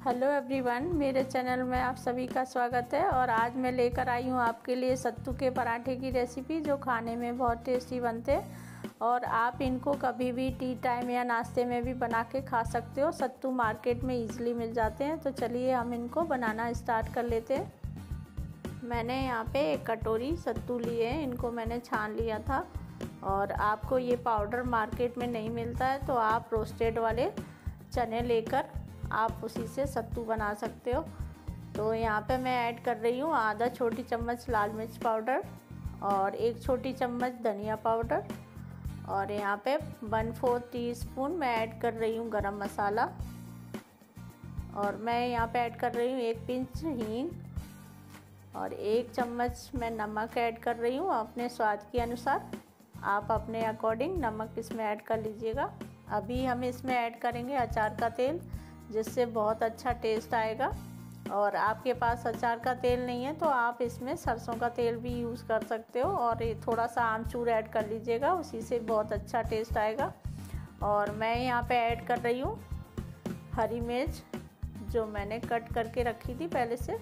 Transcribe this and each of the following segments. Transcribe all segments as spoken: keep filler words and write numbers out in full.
Hello everyone, मेरे channel में आप सभी का स्वागत है। और आज मैं लेकर आई हूँ आपके लिए सत्तू के पराठे की रेसिपी, जो खाने में बहुत टेस्टी बनते हैं। और आप इनको कभी भी टी टाइम या नाश्ते में भी बना के खा सकते हो। सत्तू मार्केट में इजीली मिल जाते हैं। तो चलिए हम इनको बनाना स्टार्ट कर लेते हैं। मैंने यहाँ पे एक कटोरी सत्तू लिए हैं, इनको मैंने छान लिया था। और आपको ये पाउडर मार्केट में नहीं मिलता है तो आप रोस्टेड वाले चने लेकर आप उसी से सत्तू बना सकते हो। तो यहाँ पे मैं ऐड कर रही हूँ आधा छोटी चम्मच लाल मिर्च पाउडर और एक छोटी चम्मच धनिया पाउडर। और यहाँ पे वन फोर्थ टी स्पून मैं ऐड कर रही हूँ गरम मसाला। और मैं यहाँ पे ऐड कर रही हूँ एक पिंच हींग और एक चम्मच मैं नमक ऐड कर रही हूँ अपने स्वाद के अनुसार। आप अपने अकॉर्डिंग नमक इसमें ऐड कर लीजिएगा। अभी हम इसमें ऐड करेंगे अचार का तेल, जिससे बहुत अच्छा टेस्ट आएगा। और आपके पास अचार का तेल नहीं है तो आप इसमें सरसों का तेल भी यूज़ कर सकते हो। और ये थोड़ा सा आमचूर ऐड कर लीजिएगा, उसी से बहुत अच्छा टेस्ट आएगा। और मैं यहाँ पे ऐड कर रही हूँ हरी मिर्च, जो मैंने कट करके रखी थी पहले से।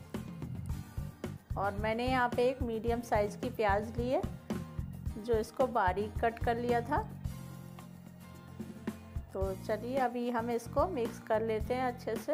और मैंने यहाँ पे एक मीडियम साइज़ की प्याज ली है, जो इसको बारीक कट कर लिया था। तो चलिए अभी हम इसको मिक्स कर लेते हैं अच्छे से।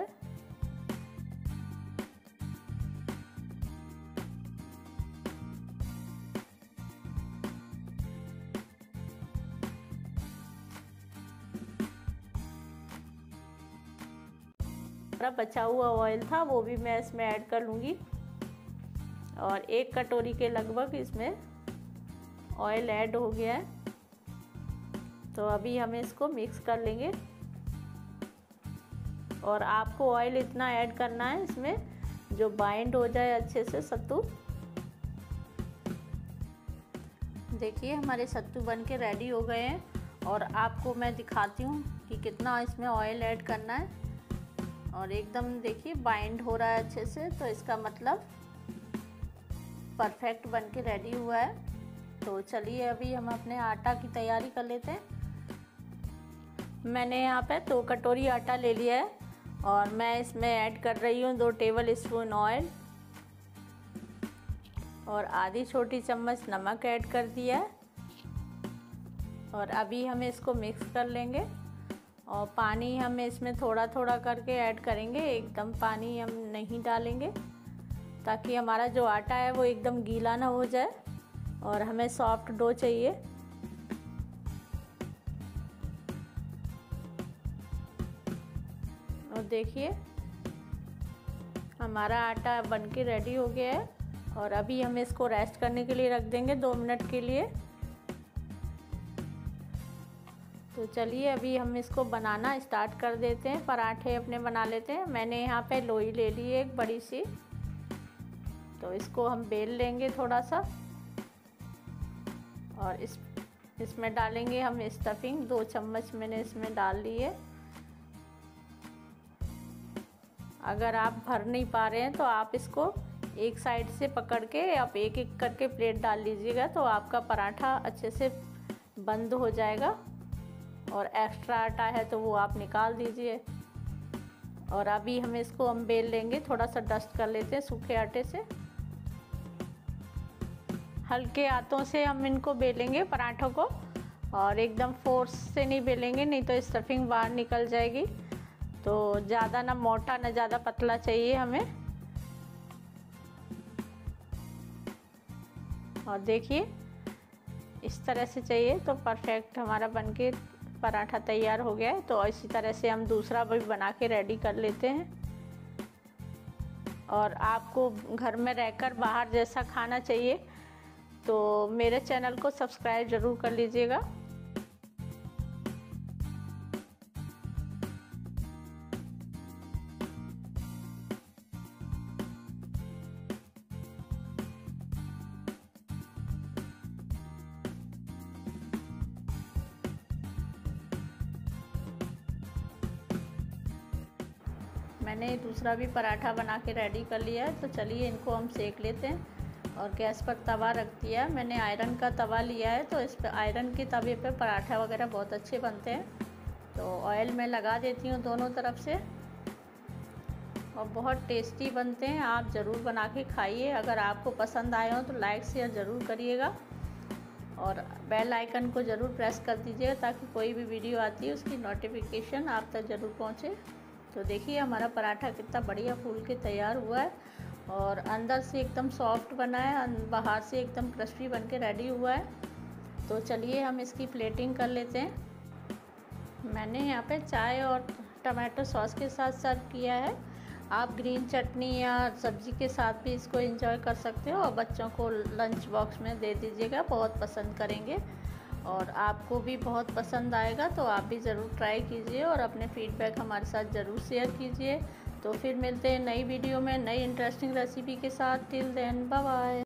बचा हुआ ऑयल था वो भी मैं इसमें ऐड कर लूँगी। और एक कटोरी के लगभग इसमें ऑयल ऐड हो गया है। तो अभी हमें इसको मिक्स कर लेंगे। और आपको ऑयल इतना ऐड करना है इसमें जो बाइंड हो जाए अच्छे से सत्तू। देखिए हमारे सत्तू बन के रेडी हो गए हैं। और आपको मैं दिखाती हूँ कि कितना इसमें ऑयल ऐड करना है। और एकदम देखिए बाइंड हो रहा है अच्छे से, तो इसका मतलब परफेक्ट बन के रेडी हुआ है। तो चलिए अभी हम अपने आटा की तैयारी कर लेते हैं। मैंने यहाँ पे दो कटोरी आटा ले लिया है और मैं इसमें ऐड कर रही हूँ दो टेबल स्पून ऑयल और आधी छोटी चम्मच नमक ऐड कर दिया है। और अभी हम इसको मिक्स कर लेंगे। और पानी हम इसमें थोड़ा थोड़ा करके ऐड करेंगे, एकदम पानी हम नहीं डालेंगे, ताकि हमारा जो आटा है वो एकदम गीला ना हो जाए। और हमें सॉफ्ट डो चाहिए। और देखिए हमारा आटा बन के रेडी हो गया है। और अभी हम इसको रेस्ट करने के लिए रख देंगे दो मिनट के लिए। तो चलिए अभी हम इसको बनाना स्टार्ट कर देते हैं, पराठे अपने बना लेते हैं। मैंने यहाँ पे लोई ले ली है एक बड़ी सी, तो इसको हम बेल लेंगे थोड़ा सा। और इस इसमें डालेंगे हम स्टफिंग, दो चम्मच मैंने इसमें डाल ली है। अगर आप भर नहीं पा रहे हैं तो आप इसको एक साइड से पकड़ के आप एक एक करके प्लेट डाल लीजिएगा, तो आपका पराठा अच्छे से बंद हो जाएगा। और एक्स्ट्रा आटा है तो वो आप निकाल दीजिए। और अभी हम इसको हम बेल लेंगे, थोड़ा सा डस्ट कर लेते हैं सूखे आटे से। हल्के हाथों से हम इनको बेलेंगे पराठों को, और एकदम फोर्स से नहीं बेलेंगे, नहीं तो स्टफिंग बाहर निकल जाएगी। तो ज़्यादा ना मोटा ना ज़्यादा पतला चाहिए हमें। और देखिए इस तरह से चाहिए तो परफेक्ट हमारा बनके पराठा तैयार हो गया है। तो इसी तरह से हम दूसरा भी बना के रेडी कर लेते हैं। और आपको घर में रहकर बाहर जैसा खाना चाहिए तो मेरे चैनल को सब्सक्राइब ज़रूर कर लीजिएगा। मैंने दूसरा भी पराठा बना के रेडी कर लिया है। तो चलिए इनको हम सेक लेते हैं। और गैस पर तवा रख दिया, मैंने आयरन का तवा लिया है, तो इस पर आयरन के तवे पे पराठा वगैरह बहुत अच्छे बनते हैं। तो ऑयल मैं लगा देती हूँ दोनों तरफ से। और बहुत टेस्टी बनते हैं। आप ज़रूर बना के खाइए। अगर आपको पसंद आए हो तो लाइक शेयर ज़रूर करिएगा और बेल आइकन को ज़रूर प्रेस कर दीजिएगा ताकि कोई भी वीडियो आती है उसकी नोटिफिकेशन आप तक ज़रूर पहुंचे। तो देखिए हमारा पराठा कितना बढ़िया फूल के तैयार हुआ है और अंदर से एकदम सॉफ्ट बना है, बाहर से एकदम क्रिस्पी बन के रेडी हुआ है। तो चलिए हम इसकी प्लेटिंग कर लेते हैं। मैंने यहाँ पे चाय और टमाटो सॉस के साथ सर्व किया है। आप ग्रीन चटनी या सब्ज़ी के साथ भी इसको एंजॉय कर सकते हो और बच्चों को लंच बॉक्स में दे दीजिएगा, बहुत पसंद करेंगे और आपको भी बहुत पसंद आएगा। तो आप भी ज़रूर ट्राई कीजिए और अपने फीडबैक हमारे साथ ज़रूर शेयर कीजिए। तो फिर मिलते हैं नई वीडियो में नई इंटरेस्टिंग रेसिपी के साथ। Till then bye bye.